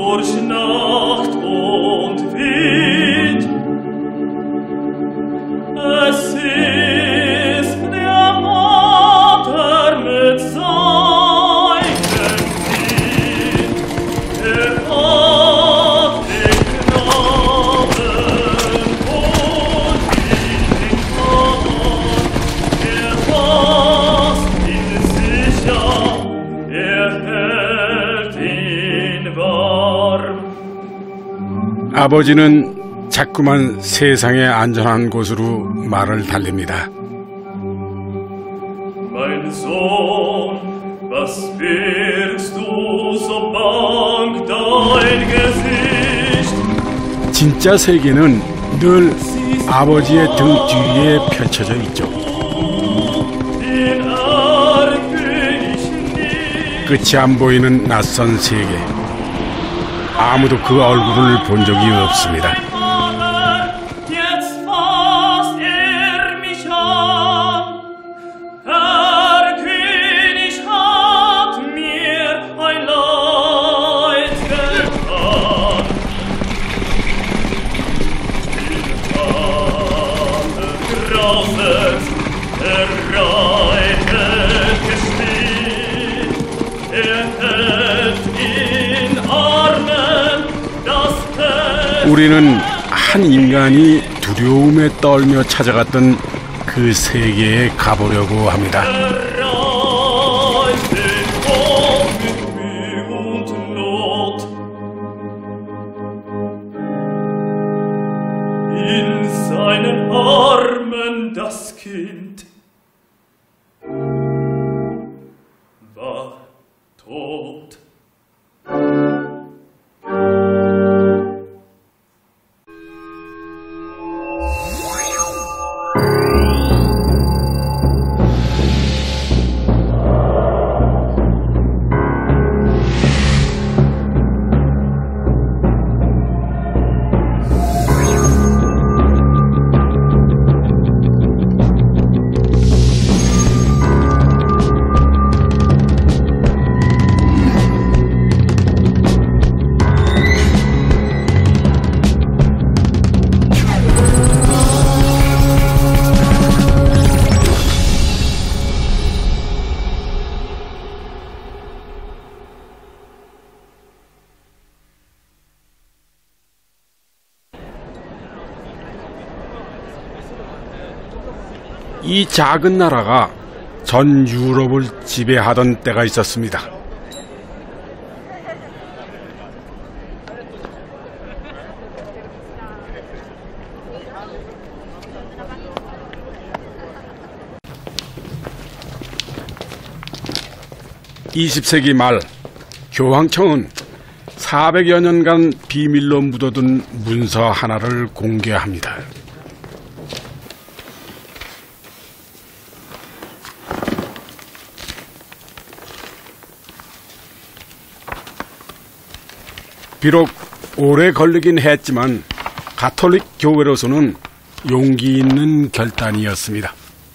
durch Nacht und Wind. Es ist der Vater mit seinem Kind, der hat den Knaben und ihn Mann. Er fasst ihn sicher, er hält ihn warm. 아버지는 자꾸만 세상의 안전한 곳으로 말을 달립니다. Mein Sohn, was birgst du so bang dein Gesicht? 진짜 세계는 늘 아버지의 등 뒤에 펼쳐져 있죠. Den Erkönig nicht. 끝이 안 보이는 낯선 세계. 아무도 그 얼굴을 본 적이 없습니다. Jetzt fasst mich an. Herr König hat mir ein Leid getan. Grauset, reitet gestiegen, hält in Armen das 우리는 한 인간이 두려움에 떨며 찾아갔던 그 세계에 가보려고 합니다. erreicht den Kopf mit Mühe und Not. In seinen Armen das Kind war tot. 이 작은 나라가 전 유럽을 지배하던 때가 있었습니다. (20세기) 말 교황청은 400여 년간 비밀로 묻어둔 문서 하나를 공개합니다. 비록 오래 걸리긴 했지만 가톨릭 교회로서는 용기 있는 결단이었습니다.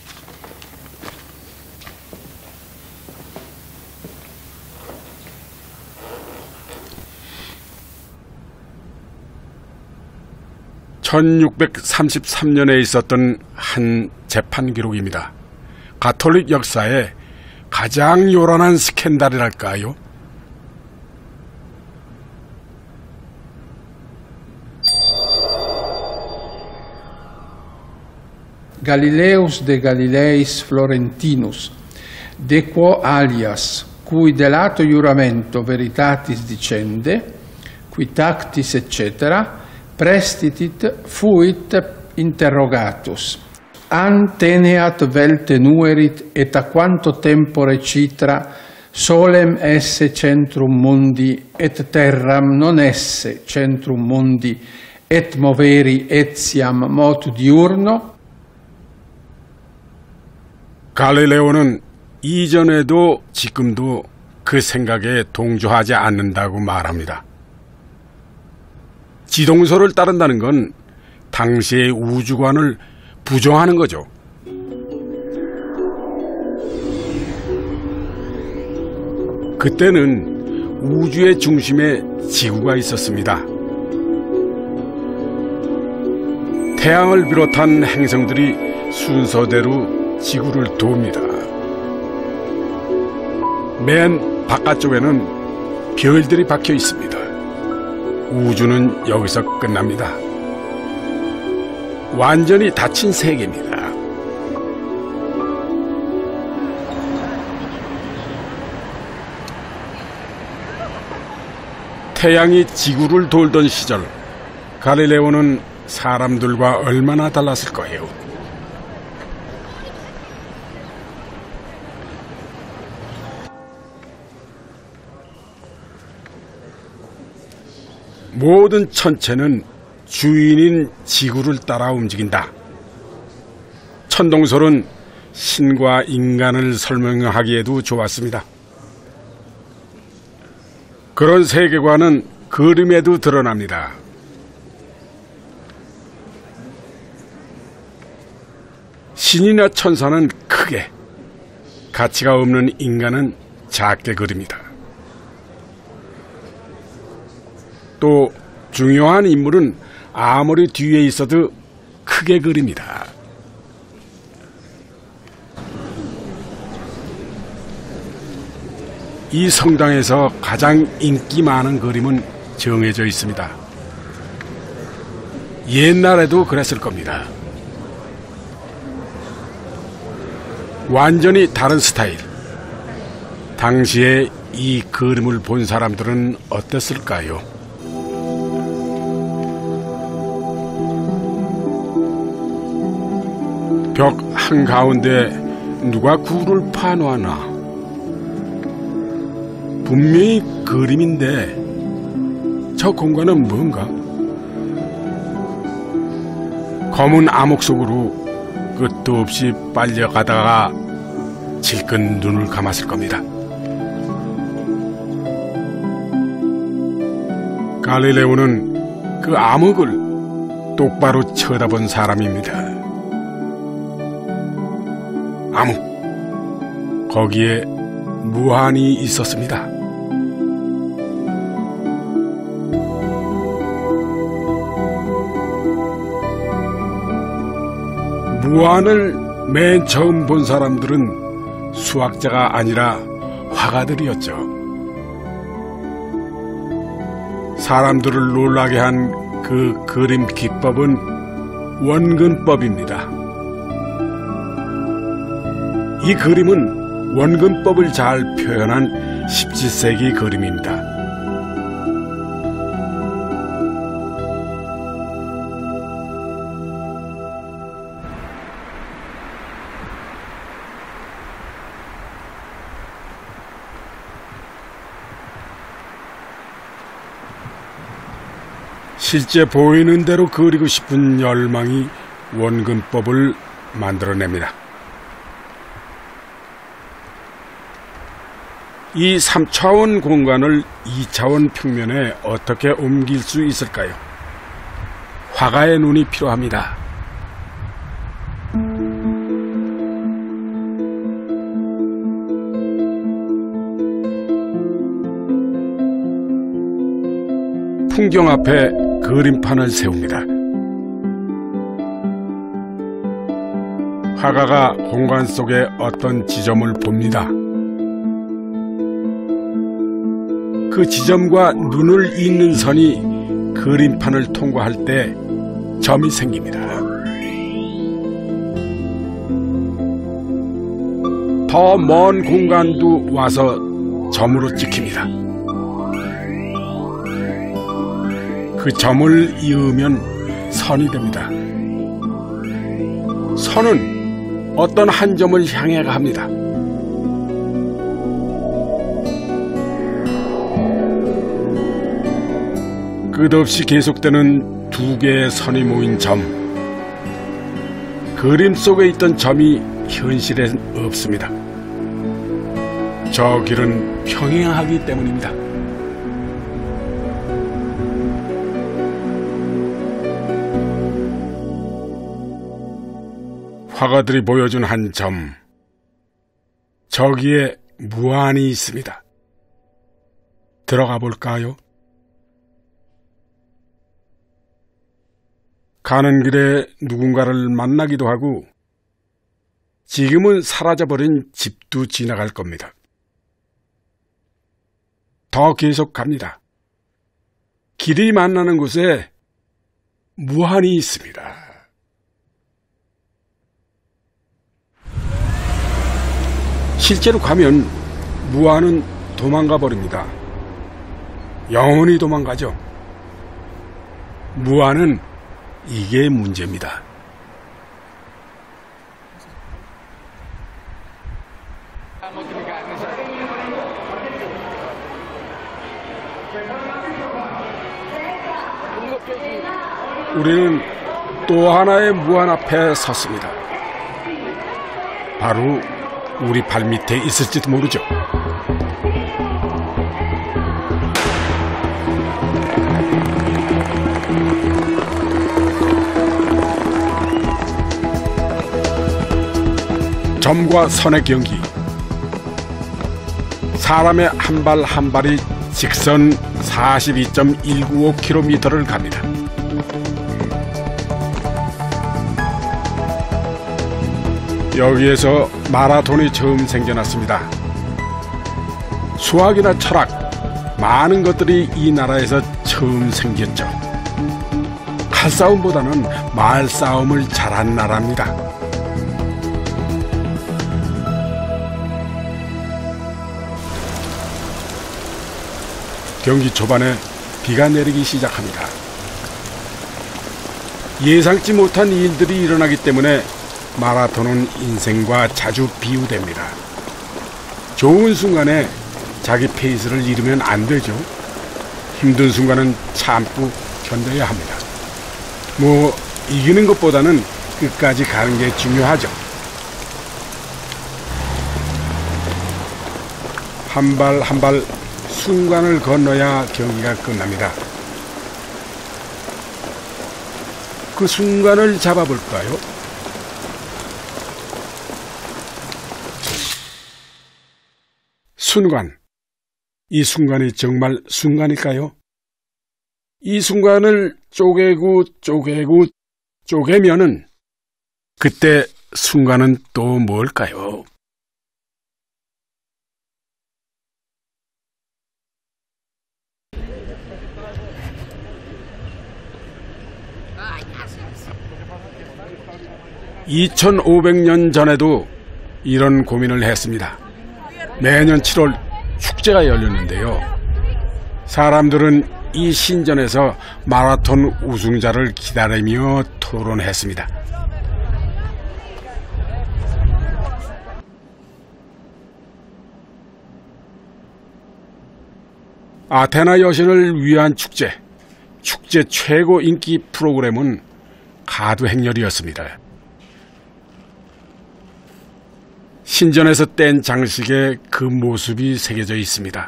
(1633년에) 있었던 한 재판 기록입니다. 가톨릭 역사에 가장 요란한 스캔들이랄까요? Galileus de Galileis Florentinus, de quo alias, cui delato iuramento veritatis dicende, qui tactis etc., prestitit fuit interrogatus. An teneat vel tenuerit et a quanto tempore citra solem esse centrum mundi et terram non esse centrum mundi et moveri etiam motu diurno. 갈릴레오는 이전에도 지금도 그 생각에 동조하지 않는다고 말합니다. 지동설을 따른다는 건 당시의 우주관을 부정하는 거죠. 그때는 우주의 중심에 지구가 있었습니다. 태양을 비롯한 행성들이 순서대로 지구를 돕니다. 맨 바깥쪽에는 별들이 박혀 있습니다. 우주는 여기서 끝납니다. 완전히 닫힌 세계입니다. 태양이 지구를 돌던 시절, 갈릴레오는 사람들과 얼마나 달랐을 거예요. 모든 천체는 주인인 지구를 따라 움직인다. 천동설은 신과 인간을 설명하기에도 좋았습니다. 그런 세계관은 그림에도 드러납니다. 신이나 천사는 크게, 가치가 없는 인간은 작게 그립니다. 또 중요한 인물은 아무리 뒤에 있어도 크게 그립니다. 이 성당에서 가장 인기 많은 그림은 정해져 있습니다. 옛날에도 그랬을 겁니다. 완전히 다른 스타일. 당시에 이 그림을 본 사람들은 어땠을까요? 벽 한가운데 누가 굴을 파놓았나? 분명히 그림인데 저 공간은 뭔가? 검은 암흑 속으로 끝도 없이 빨려가다가 질끈 눈을 감았을 겁니다. 갈릴레오는 그 암흑을 똑바로 쳐다본 사람입니다. 암흑, 거기에 무한이 있었습니다. 무한을 맨 처음 본 사람들은 수학자가 아니라 화가들이었죠. 사람들을 놀라게 한 그 그림 기법은 원근법입니다. 이 그림은 원근법을 잘 표현한 17세기 그림입니다. 실제 보이는 대로 그리고 싶은 열망이 원근법을 만들어냅니다. 이 3차원 공간을 2차원 평면에 어떻게 옮길 수 있을까요? 화가의 눈이 필요합니다. 풍경 앞에 그림판을 세웁니다. 화가가 공간 속에 어떤 지점을 봅니다. 그 지점과 눈을 잇는 선이 그림판을 통과할 때 점이 생깁니다. 더 먼 공간도 와서 점으로 찍힙니다. 그 점을 이으면 선이 됩니다. 선은 어떤 한 점을 향해 갑니다. 끝없이 계속되는 두 개의 선이 모인 점. 그림 속에 있던 점이 현실엔 없습니다. 저 길은 평행하기 때문입니다. 화가들이 보여준 한 점, 저기에 무한이 있습니다. 들어가 볼까요? 가는 길에 누군가를 만나기도 하고 지금은 사라져버린 집도 지나갈 겁니다. 더 계속 갑니다. 길이 만나는 곳에 무한이 있습니다. 실제로 가면 무한은 도망가 버립니다. 영원히 도망가죠. 무한은 이게 문제입니다. 우리는 또 하나의 무한 앞에 섰습니다. 바로 우리 발밑에 있을지도 모르죠. 점과 선의 경기. 사람의 한 발 한 발이 직선 42.195km를 갑니다. 여기에서 마라톤이 처음 생겨났습니다. 수학이나 철학, 많은 것들이 이 나라에서 처음 생겼죠. 칼싸움보다는 말싸움을 잘한 나라입니다. 경기 초반에 비가 내리기 시작합니다. 예상치 못한 일들이 일어나기 때문에 마라톤은 인생과 자주 비유됩니다. 좋은 순간에 자기 페이스를 잃으면 안 되죠. 힘든 순간은 참고 견뎌야 합니다. 이기는 것보다는 끝까지 가는 게 중요하죠. 한 발 한 발 순간을 건너야 경기가 끝납니다. 그 순간을 잡아볼까요? 순간. 이 순간이 정말 순간일까요? 이 순간을 쪼개면은 그때 순간은 또 뭘까요? (2500년) 전에도 이런 고민을 했습니다. 매년 7월 축제가 열렸는데요. 사람들은 이 신전에서 마라톤 우승자를 기다리며 토론했습니다. 아테나 여신을 위한 축제 최고 인기 프로그램은 가두 행렬이었습니다. 신전에서 뗀 장식에 그 모습이 새겨져 있습니다.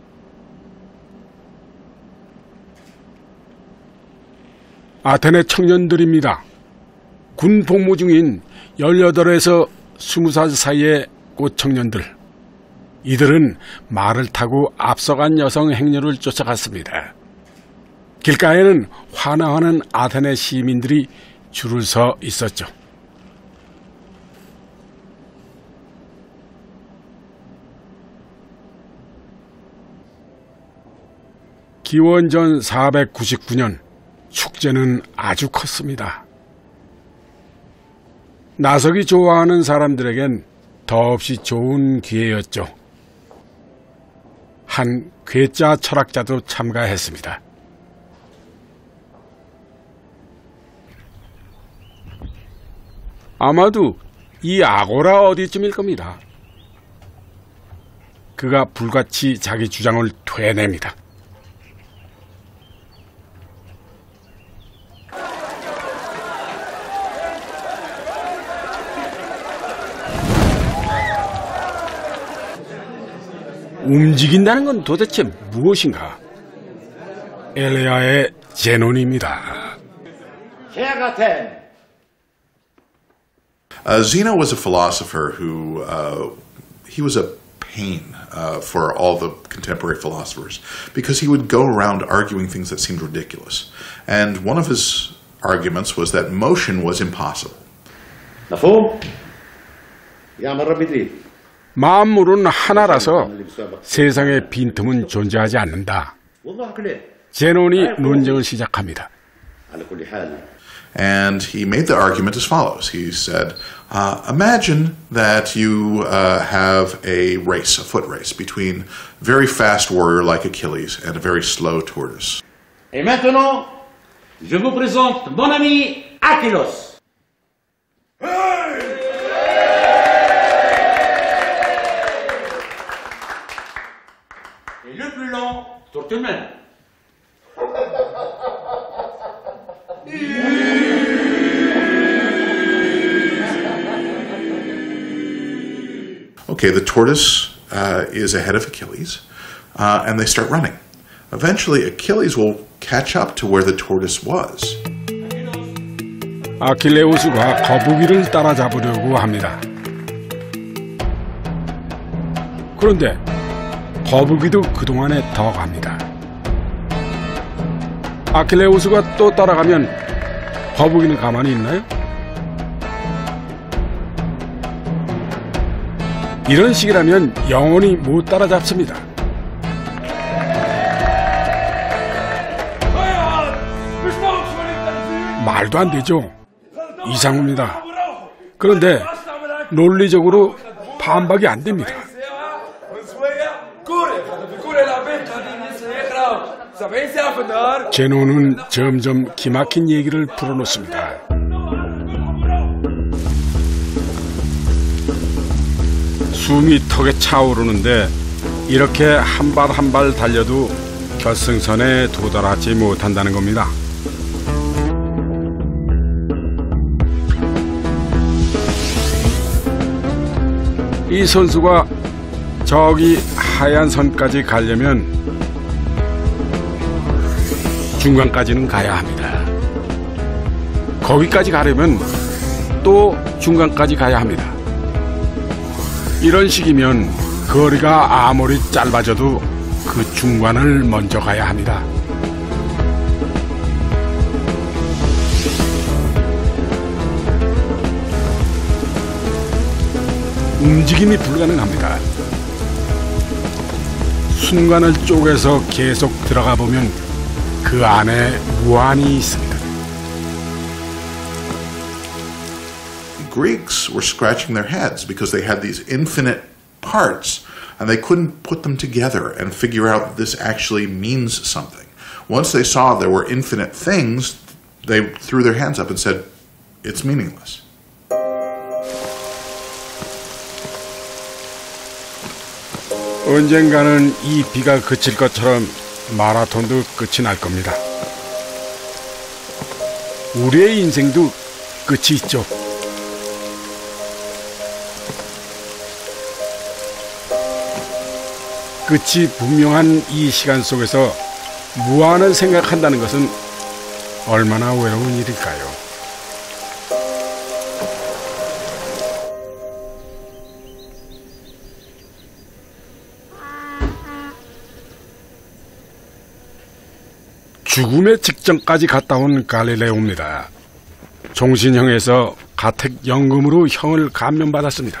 아테네 청년들입니다. 군 복무 중인 18에서 20살 사이의 꽃청년들. 이들은 말을 타고 앞서간 여성 행렬을 쫓아갔습니다. 길가에는 환호하는 아테네 시민들이 줄을 서 있었죠. 기원전 499년 축제는 아주 컸습니다. 나서기 좋아하는 사람들에겐 더없이 좋은 기회였죠. 한 괴짜 철학자도 참가했습니다. 아마도 이 아고라 어디쯤일 겁니다. 그가 불같이 자기 주장을 되냅니다. 움직인다는 건 도대체 무엇인가? 엘레아의 제논입니다. Zeno was a philosopher who he was a pain for all the contemporary philosophers, because he would go around arguing things that seemed ridiculous. And one of his arguments was that motion was impossible. 만물은 하나라서 세상에 빈틈은 존재하지 않는다. 제논이 논쟁을 시작합니다. And he made the argument as follows. He said, imagine that you have a race, a foot race, between a very fast warrior like Achilles and a very slow tortoise. Et maintenant, je vous présente mon ami Achilles. Et le plus long, Turtleman. Okay, the tortoise is ahead of Achilles, and they start running. Eventually, Achilles will catch up to where the tortoise was. 아킬레우스가 거북이를 따라잡으려고 합니다. 그런데 거북이도 그동안에 더 갑니다. 아킬레우스가 또 따라가면 거북이는 가만히 있나요? 이런 식이라면 영원히 못 따라잡습니다. 말도 안 되죠. 이상합니다. 그런데 논리적으로 반박이 안 됩니다. 제논은 점점 기막힌 얘기를 풀어놓습니다. 숨이 턱에 차오르는데 이렇게 한 발 한 발 달려도 결승선에 도달하지 못한다는 겁니다. 이 선수가 저기 하얀 선까지 가려면 중간까지는 가야 합니다. 거기까지 가려면 또 중간까지 가야 합니다. 이런 식이면 거리가 아무리 짧아져도 그 중간을 먼저 가야 합니다. 움직임이 불가능합니다. 순간을 쪼개서 계속 들어가 보면 그 안에 무한이 있습니다. Greeks were scratching their heads because they had these infinite parts and they couldn't put them together and figure out that this actually means something. Once they saw there were infinite things, they threw their hands up and said, it's meaningless. 언젠가는 이 비가 그칠 것처럼 마라톤도 끝이 날 겁니다. 우리의 인생도 끝이 있죠. 끝이 분명한 이 시간 속에서 무한을 생각한다는 것은 얼마나 외로운 일일까요? 죽음의 직전까지 갔다 온 갈릴레오입니다. 종신형에서 가택연금으로 형을 감면받았습니다.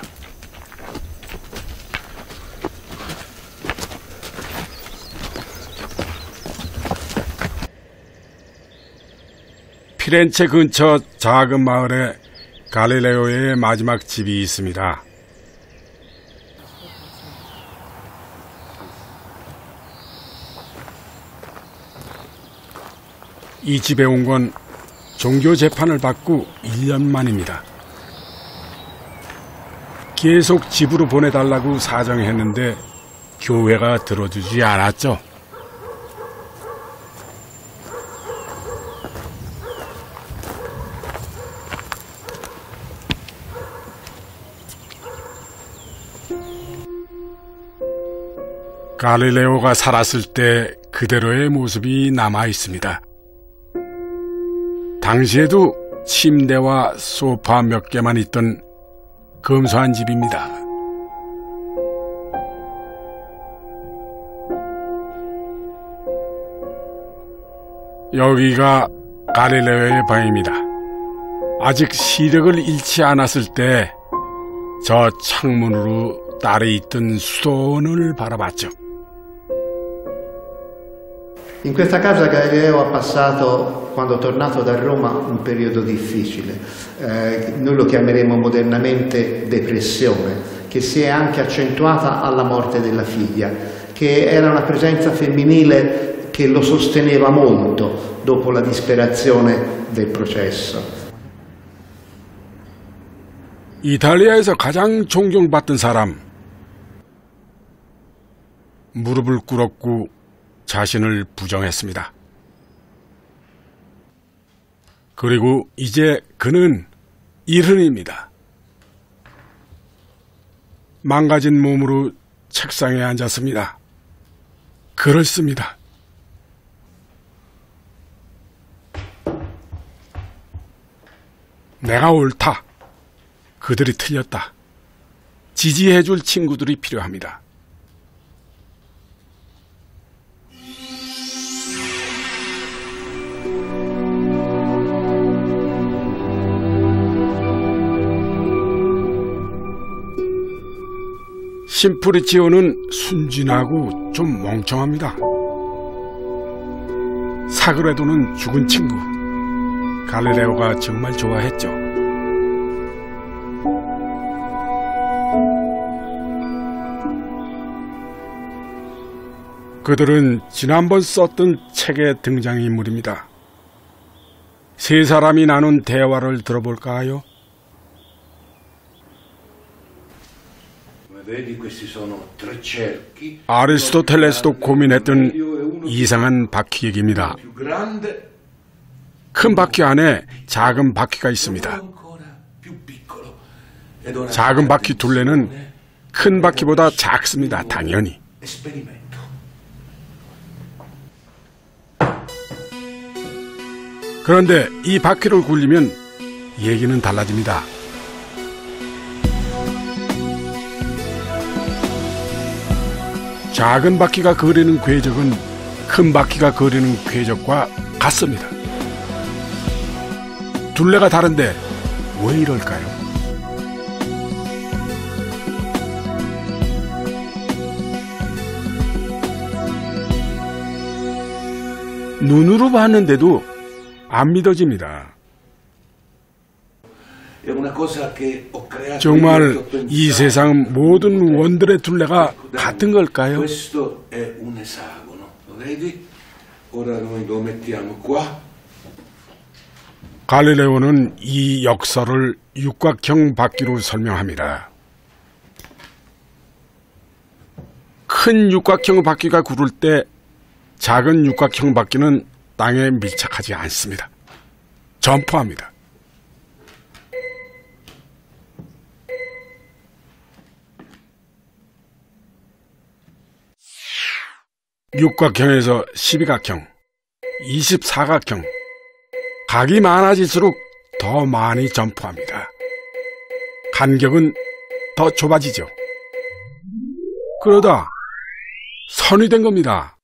피렌체 근처 작은 마을에 갈릴레오의 마지막 집이 있습니다. 이 집에 온 건 종교 재판을 받고 1년 만입니다. 계속 집으로 보내달라고 사정했는데 교회가 들어주지 않았죠. 갈릴레오가 살았을 때 그대로의 모습이 남아 있습니다. 당시에도 침대와 소파 몇 개만 있던 검소한 집입니다. 여기가 갈릴레오의 방입니다. 아직 시력을 잃지 않았을 때 저 창문으로 딸이 있던 수도원을 바라봤죠. In questa casa Galileo ha passato, quando è tornato da Roma, un periodo difficile. Noi lo chiameremo modernamente depressione, che si è anche accentuata alla morte della figlia, che era una presenza femminile che lo sosteneva molto dopo la disperazione del processo. 이탈리아에서 가장 존경받던 사람. 무릎을 꿇었고 자신을 부정했습니다. 그리고 이제 그는 일흔입니다. 망가진 몸으로 책상에 앉았습니다. 글을 씁니다. 내가 옳다. 그들이 틀렸다. 지지해줄 친구들이 필요합니다. 심프리치오는 순진하고 좀 멍청합니다. 사그라도는 죽은 친구. 갈릴레오가 정말 좋아했죠. 그들은 지난번 썼던 책의 등장인물입니다. 세 사람이 나눈 대화를 들어볼까요? 아리스토텔레스도 고민했던 이상한 바퀴 얘기입니다. 큰 바퀴 안에 작은 바퀴가 있습니다. 작은 바퀴 둘레는 큰 바퀴보다 작습니다. 당연히. 그런데 이 바퀴를 굴리면 얘기는 달라집니다. 작은 바퀴가 그리는 궤적은 큰 바퀴가 그리는 궤적과 같습니다. 둘레가 다른데 왜 이럴까요? 눈으로 봤는데도 안 믿어집니다. 정말 이 세상 모든 원들의 둘레가 같은 걸까요? 갈릴레오는 이 역설을 육각형 바퀴로 설명합니다. 큰 육각형 바퀴가 구를 때 작은 육각형 바퀴는 땅에 밀착하지 않습니다. 점프합니다. 육각형에서 12각형, 24각형, 각이 많아질수록 더 많이 점프합니다. 간격은 더 좁아지죠. 그러다 선이 된 겁니다.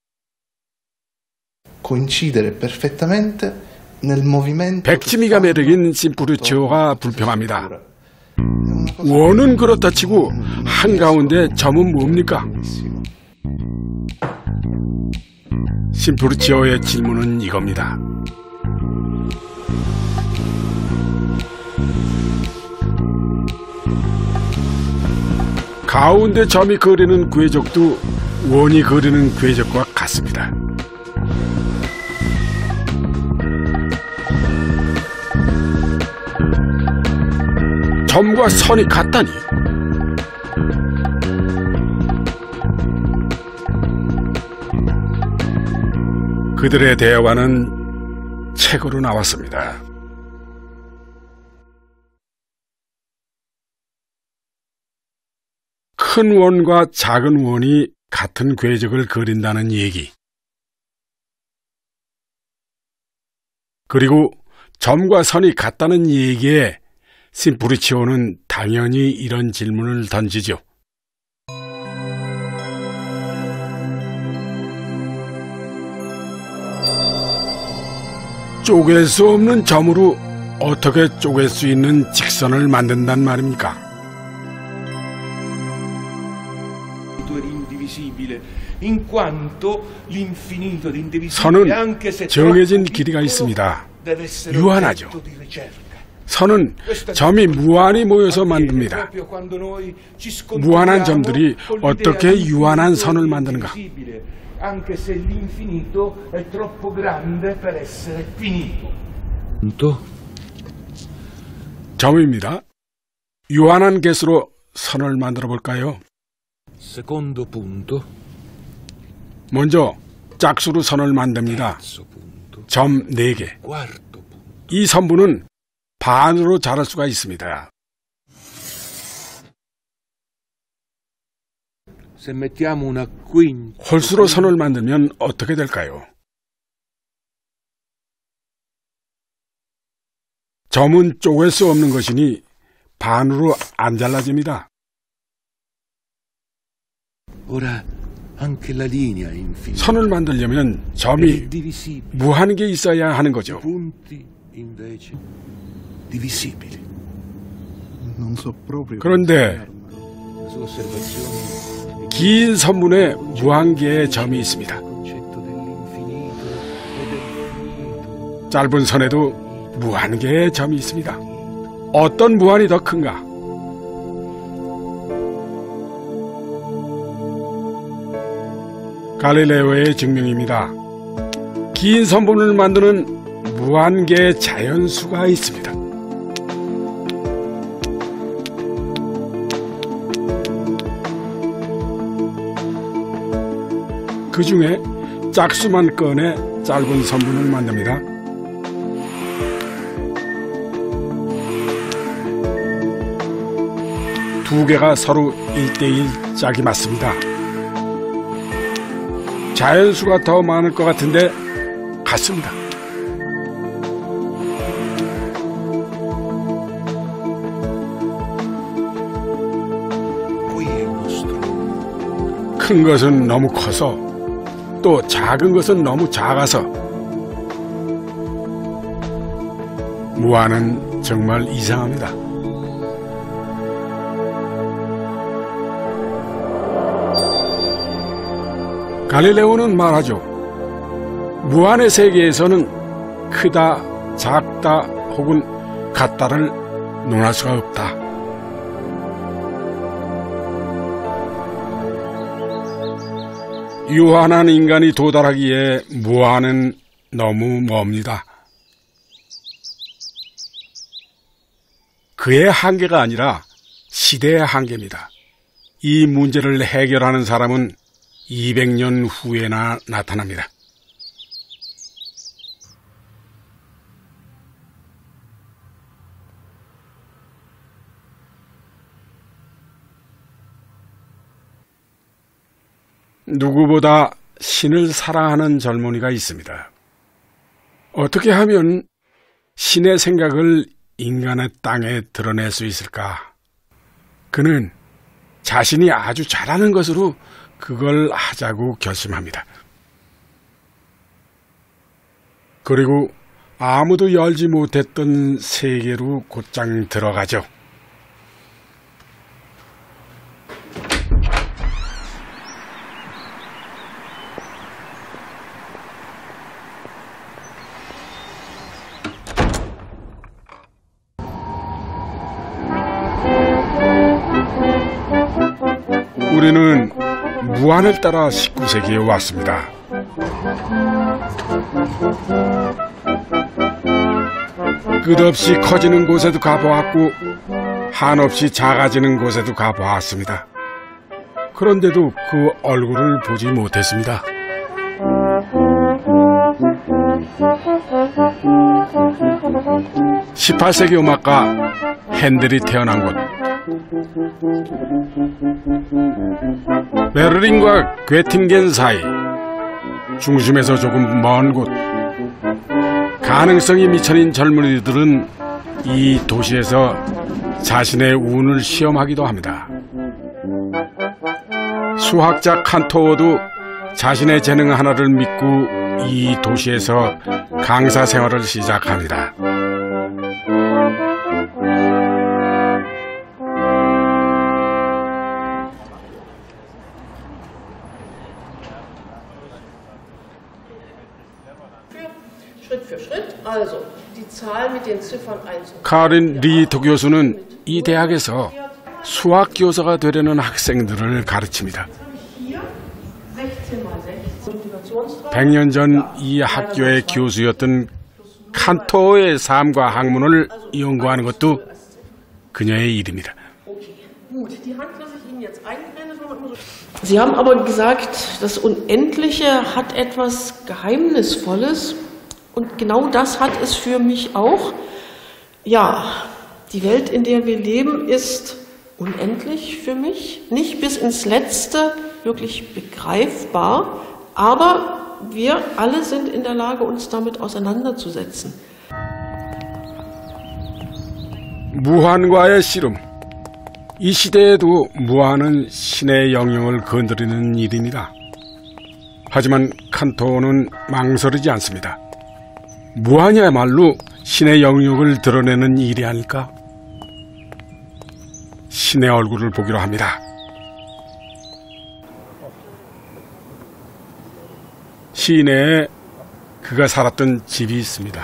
백지미가 매력인 심프루치오가 불평합니다. 원은 그렇다 치고 한가운데 점은 뭡니까? 심프루치오의 질문은 이겁니다. 가운데 점이 그리는 궤적도 원이 그리는 궤적과 같습니다. 점과 선이 같다니. 그들의 대화는 책으로 나왔습니다. 큰 원과 작은 원이 같은 궤적을 그린다는 얘기. 그리고 점과 선이 같다는 얘기에 심프루치오는 당연히 이런 질문을 던지죠. 쪼갤 수 없는 점으로 어떻게 쪼갤 수 있는 직선을 만든단 말입니까? 선은 정해진 길이가 있습니다. 유한하죠. 선은 점이 무한히 모여서 만듭니다. 무한한 점들이 어떻게 유한한 선을 만드는가? 점입니다. 유한한 개수로 선을 만들어 볼까요? 먼저 짝수로 선을 만듭니다. 점 4개. 이 선분은 반으로 자를 수가 있습니다. 홀수로 선을 만들면 어떻게 될까요? 점은 쪼갤 수 없는 것이니 반으로 안 잘라집니다. 선을 만들려면 점이 무한하게 있어야 하는 거죠. 그런데 긴 선분에 무한개의 점이 있습니다. 짧은 선에도 무한개의 점이 있습니다. 어떤 무한이 더 큰가? 갈릴레오의 증명입니다. 긴 선분을 만드는 무한개의 자연수가 있습니다. 그 중에 짝수만 꺼내 짧은 선분을 만듭니다. 두 개가 서로 1대1 짝이 맞습니다. 자연수가 더 많을 것 같은데 같습니다. 큰 것은 너무 커서 또 작은 것은 너무 작아서 무한은 정말 이상합니다. 갈릴레오는 말하죠. 무한의 세계에서는 크다, 작다 혹은 같다를 논할 수가 없다. 유한한 인간이 도달하기에 무한은 너무 멉니다. 그의 한계가 아니라 시대의 한계입니다. 이 문제를 해결하는 사람은 200년 후에나 나타납니다. 누구보다 신을 사랑하는 젊은이가 있습니다. 어떻게 하면 신의 생각을 인간의 땅에 드러낼 수 있을까? 그는 자신이 아주 잘하는 것으로 그걸 하자고 결심합니다. 그리고 아무도 열지 못했던 세계로 곧장 들어가죠. 우리는 무한을 따라 19세기에 왔습니다. 끝없이 커지는 곳에도 가보았고 한없이 작아지는 곳에도 가보았습니다. 그런데도 그 얼굴을 보지 못했습니다. (18세기) 음악가 핸델이 태어난 곳, 베를린과 괴팅겐 사이, 중심에서 조금 먼 곳, 가능성이 미천인 젊은이들은 이 도시에서 자신의 운을 시험하기도 합니다. 수학자 칸토어도 자신의 재능 하나를 믿고 이 도시에서 강사 생활을 시작합니다. 카린 리토 교수는 이 대학에서 수학 교사가 되려는 학생들을 가르칩니다. 100년 전 이 학교의 교수였던 칸토의 삶과 학문을 연구하는 것도 그녀의 일입니다. Sie haben aber gesagt, das Unendliche hat etwas Geheimnisvolles und genau das hat es für mich auch. Ja, die Welt, in der wir leben, ist unendlich für mich, nicht bis ins Letzte wirklich begreifbar, aber wir alle sind in der Lage, uns damit auseinanderzusetzen. 무한과의 씨름. 이 시대에도 무한은 신의 영역을 건드리는 일입니다. 하지만 칸토는 망설이지 않습니다. 무한이야말로 신의 영역을 드러내는 일이 아닐까? 신의 얼굴을 보기로 합니다. 시내에 그가 살았던 집이 있습니다.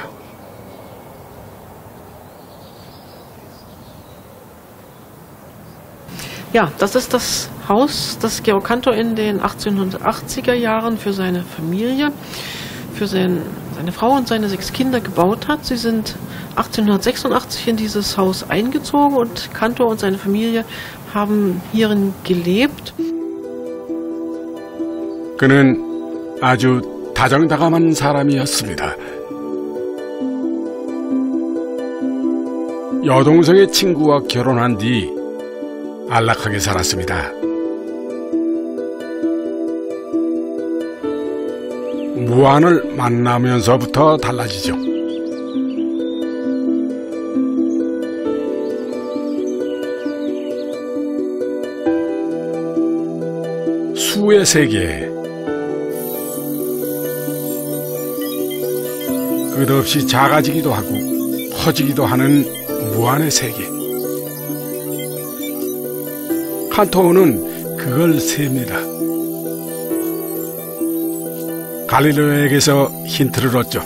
Ja, das ist das Haus, das Georg Cantor in den 1880er Jahren für seine Familie, für seine Frau und seine 6 Kinder gebaut hat. Sie sind 1886 in dieses Haus eingezogen und Cantor und seine Familie haben hierin gelebt. 그는 아주 다정다감한 사람이었습니다. 여동생의 친구와 결혼한 뒤 안락하게 살았습니다. 무한을 만나면서부터 달라지죠. 수의 세계, 끝없이 작아지기도 하고 커지기도 하는 무한의 세계. 칸토는 그걸 셉니다. 갈릴레오에게서 힌트를 얻죠.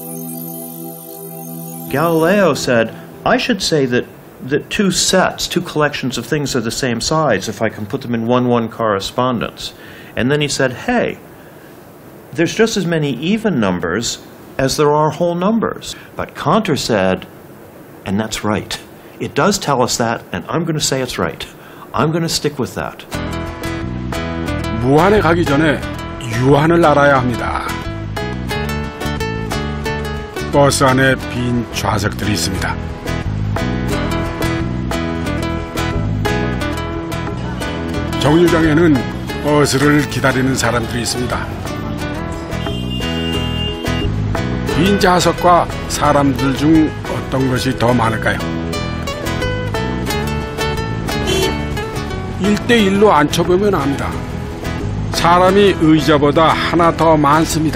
Galileo said, I should say that two sets, two collections of things are the same size if I can put them in 1-1 correspondence. And then he said, hey, there's just as many even numbers as there are whole numbers. But Cantor said, and that's right. It does tell us that, and I'm going to say it's right. I'm going to stick with that. 무한에 가기 전에 유한을 알아야 합니다. 버스 안에 빈 좌석들이 있습니다. 정류장에는 버스를 기다리는 사람들이 있습니다. 빈 좌석과 사람들 중 어떤 것이 더 많을까요? 1대1로 앉혀보면 압니다. 사람이 의자보다 하나 더 많습니다.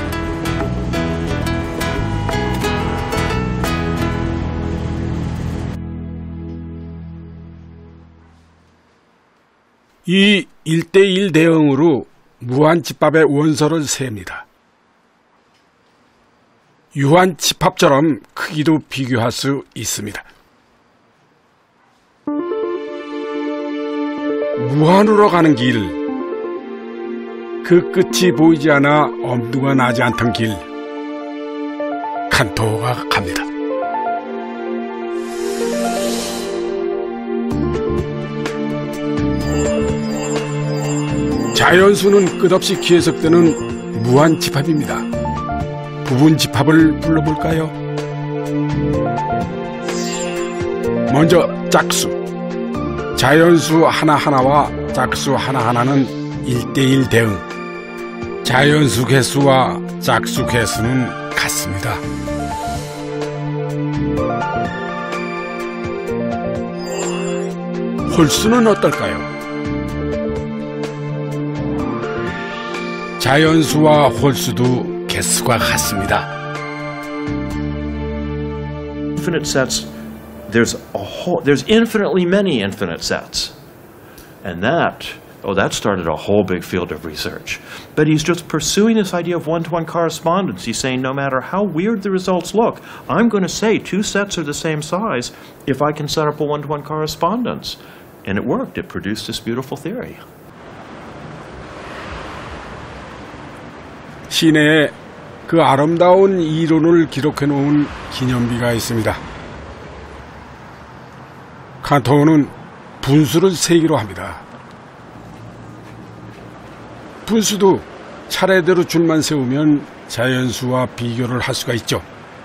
이 1대1 대응으로 무한집합의 원소를 셉니다. 유한집합처럼 크기도 비교할 수 있습니다. 무한으로 가는 길, 그 끝이 보이지 않아 엄두가 나지 않던 길, 칸토가 갑니다. 자연수는 끝없이 계속되는 무한집합입니다. 부분집합을 불러볼까요? 먼저 짝수. 자연수 하나하나와 짝수 하나하나는 1대1 대응. 자연수 개수와 짝수 개수는 같습니다. 홀수는 어떨까요? 자연수와 홀수도 개수가 같습니다. infinite sets, there's infinitely many infinite sets. And that started a whole big field of research. But he's just pursuing this idea of one-to-one correspondence. He's saying no matter how weird the results look, I'm going to say two sets are the same size if I can set up a one-to-one correspondence. And it worked. It produced this beautiful theory. 시내에 그 아름다운 이론을 기록해 놓은 기념비가 있습니다. 칸토어는 분수를 세기로 합니다. 분수도 차례대로 줄만 세우면 자연수와 비교를 할 수가 있죠.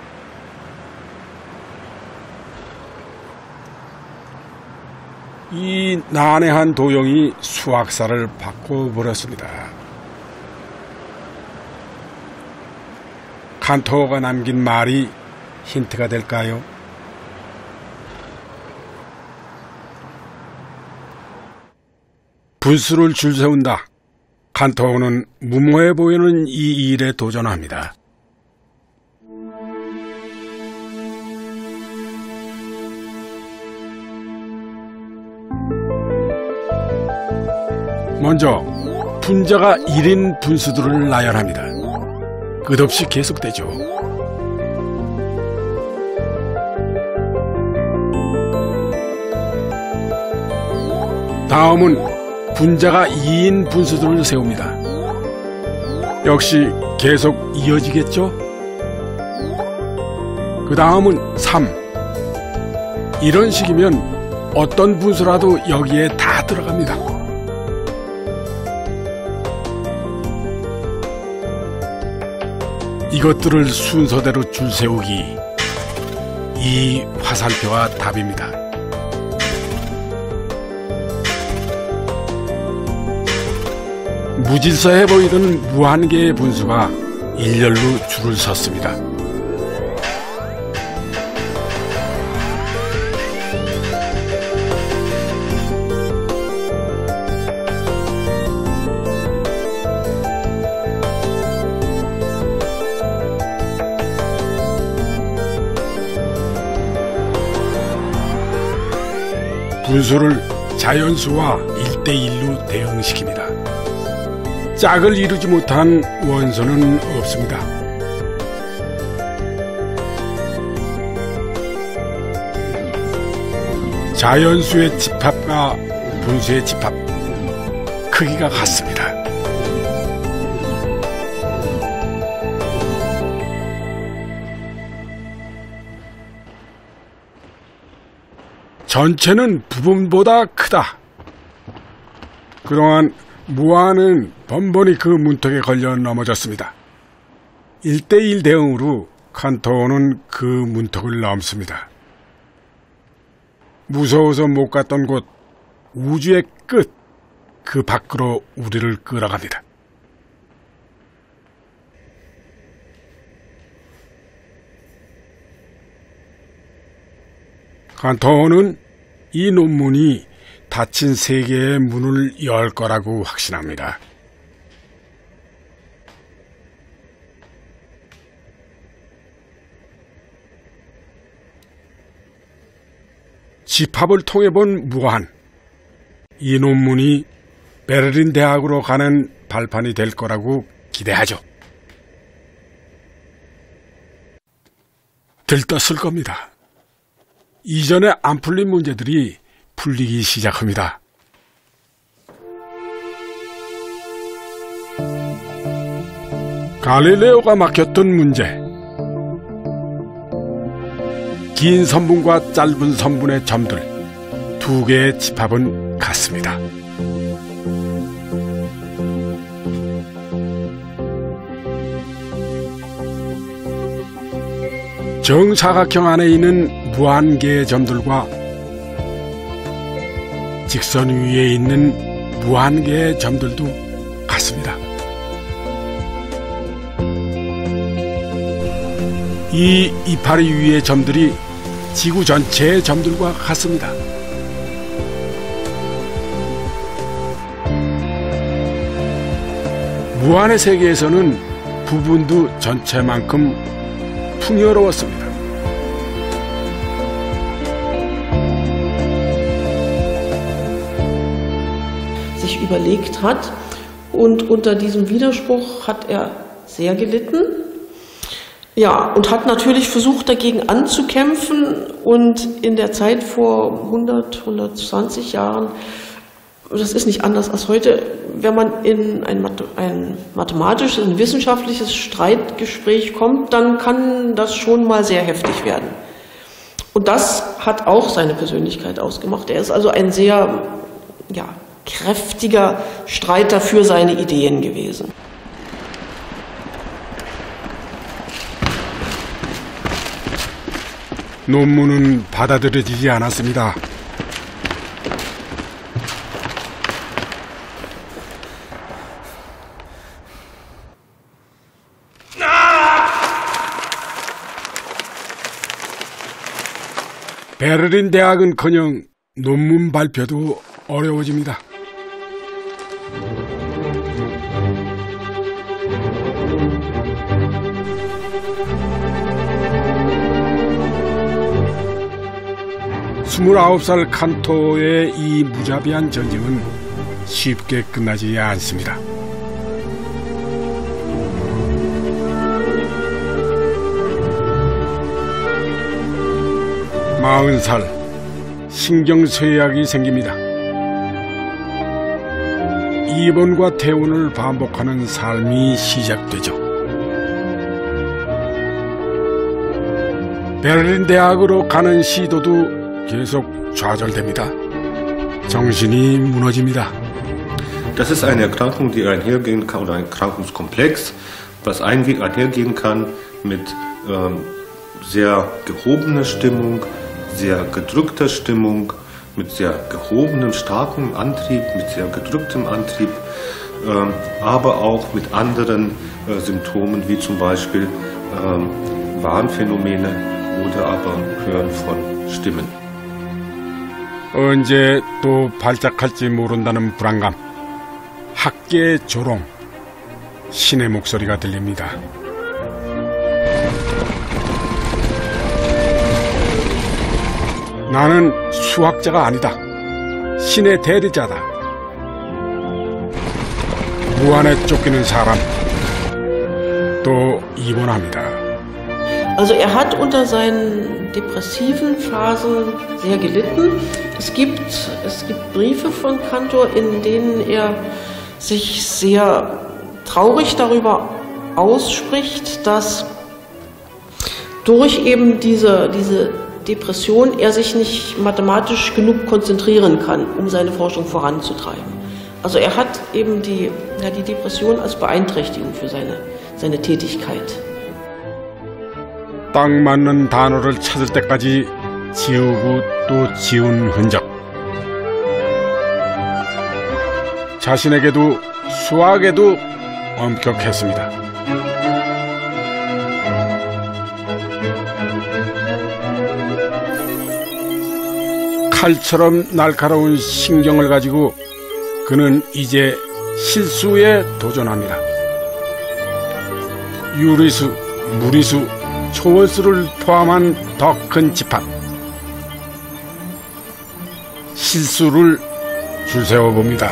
이 난해한 도형이 수학사를 바꿔버렸습니다. 칸토어가 남긴 말이 힌트가 될까요? 분수를 줄 세운다. 칸토어는 무모해 보이는 이 일에 도전합니다. 먼저 분자가 1인 분수들을 나열합니다. 끝없이 계속되죠. 다음은 분자가 2인 분수들을 세웁니다. 역시 계속 이어지겠죠? 그 다음은 3. 이런 식이면 어떤 분수라도 여기에 다 들어갑니다. 이것들을 순서대로 줄 세우기. 이 화살표가 답입니다. 무질서해 보이던 무한개의 분수가 일렬로 줄을 섰습니다. 분수를 자연수와 1대1로 대응시킵니다. 짝을 이루지 못한 원소는 없습니다. 자연수의 집합과 분수의 집합, 크기가 같습니다. 전체는 부분보다 크다. 그동안 무한은 번번이 그 문턱에 걸려 넘어졌습니다. 1대1 대응으로 칸토어는 그 문턱을 넘습니다. 무서워서 못 갔던 곳, 우주의 끝, 그 밖으로 우리를 끌어갑니다. 칸토어는 이 논문이 닫힌 세계의 문을 열 거라고 확신합니다. 집합을 통해 본 무한. 이 논문이 베를린 대학으로 가는 발판이 될 거라고 기대하죠. 들떴을 겁니다. 이전에 안 풀린 문제들이 풀리기 시작합니다. 갈릴레오가 막혔던 문제. 긴 선분과 짧은 선분의 점들, 두 개의 집합은 같습니다. 정사각형 안에 있는 무한개의 점들과 직선 위에 있는 무한개의 점들도 같습니다. 이 이파리 위의 점들이 지구 전체의 점들과 같습니다. 무한의 세계에서는 부분도 전체만큼 풍요로웠습니다. sich überlegt hat. Und unter diesem Widerspruch hat er sehr gelitten. Ja, und hat natürlich versucht, dagegen anzukämpfen. Und in der Zeit vor 100, 120 Jahren, das ist nicht anders als heute, wenn man in ein mathematisches, ein wissenschaftliches Streitgespräch kommt, dann kann das schon mal sehr heftig werden. Und das hat auch seine Persönlichkeit ausgemacht. Er ist also ein sehr kräftiger Streiter für seine Ideen gewesen. 논문은 받아들여지지 않았습니다. 베를린 대학은커녕 논문 발표도 어려워집니다. 스물아홉 살 칸토의 이 무자비한 전쟁은 쉽게 끝나지 않습니다. 40살 신경쇠약이 생깁니다. 입원과 퇴원을 반복하는 삶이 시작되죠. 베를린 대학으로 가는 시도도 계속 좌절됩니다. 정신이 무너집니다. Das ist eine Erkrankung, die einhergehen kann, oder ein Erkrankungskomplex, was einhergehen kann mit sehr gehobener Stimmung, sehr gedrückter Stimmung, mit sehr gehobenem, starkem Antrieb, mit sehr gedrücktem Antrieb, aber auch mit anderen Symptomen, wie zum Beispiel Wahnphänomene oder aber Hören von Stimmen. 언제 또 발작할지 모른다는 불안감, 학계의 조롱, 신의 목소리가 들립니다. 나는 수학자가 아니다. 신의 대리자다. 무한에 쫓기는 사람, 또 입원합니다. Also er hat unter seinen depressiven Phasen sehr gelitten. Es gibt Briefe von Cantor, in denen er sich sehr traurig darüber ausspricht, dass durch eben diese Depression er sich nicht mathematisch genug konzentrieren kann, um seine Forschung voranzutreiben. Also er hat eben die Depression als Beeinträchtigung für seine Tätigkeit. 딱 맞는 단어를 찾을 때까지 지우고 또 지운 흔적. 자신에게도 수학에도 엄격했습니다. 칼처럼 날카로운 신경을 가지고 그는 이제 실수에 도전합니다. 유리수, 무리수, 초월수를 포함한 더 큰 집합. 실수를 줄 세워봅니다.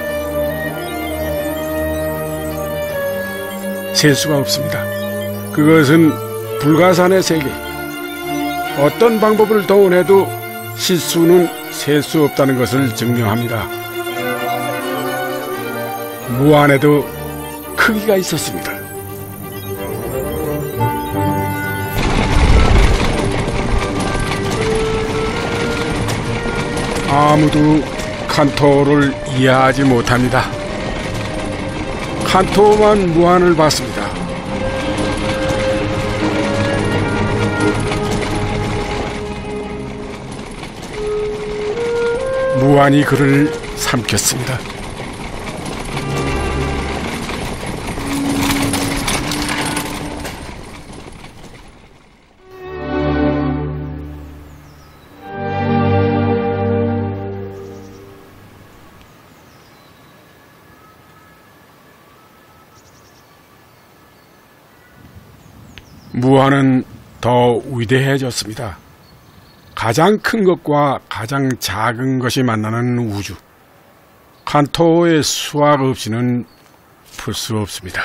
셀 수가 없습니다. 그것은 불가산의 세계. 어떤 방법을 동원해도 실수는 셀 수 없다는 것을 증명합니다. 무한에도 크기가 있었습니다. 아무도 칸토를 이해하지 못합니다. 칸토만 무한을 봤습니다. 무한이 그를 삼켰습니다. 무한은 더 위대해졌습니다. 가장 큰 것과 가장 작은 것이 만나는 우주. 칸토의 수학 없이는 풀 수 없습니다.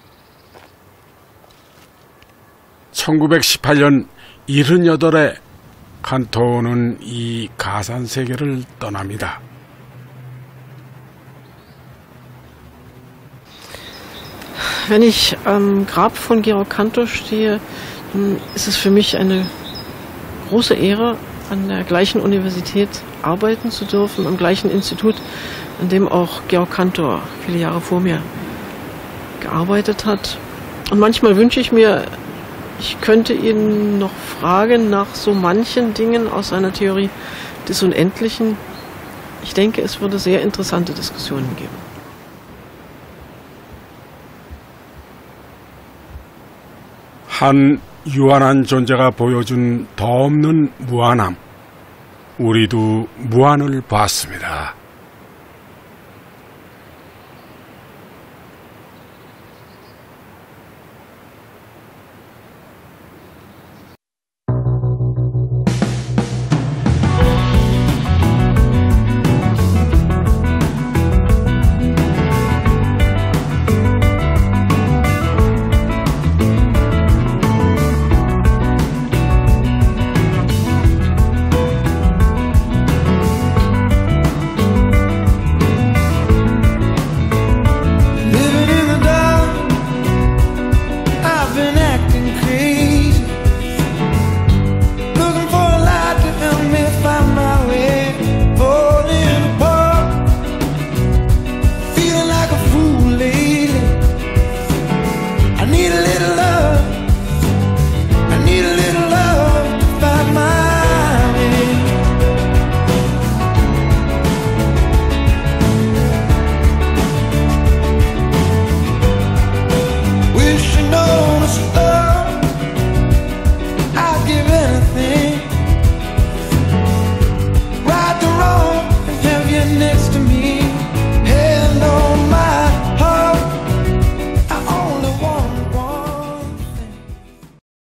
1918년 78에 칸토는 이 가산세계를 떠납니다. Wenn ich am Grab von Georg Cantor stehe, dann ist es für mich eine große Ehre, an der gleichen Universität arbeiten zu dürfen, am gleichen Institut, an dem auch Georg Cantor viele Jahre vor mir gearbeitet hat. Und manchmal wünsche ich mir, ich könnte ihn noch fragen nach so manchen Dingen aus seiner Theorie des Unendlichen. Ich denke, es würde sehr interessante Diskussionen geben. 한 유한한 존재가 보여준 더 없는 무한함. 우리도 무한을 봤습니다.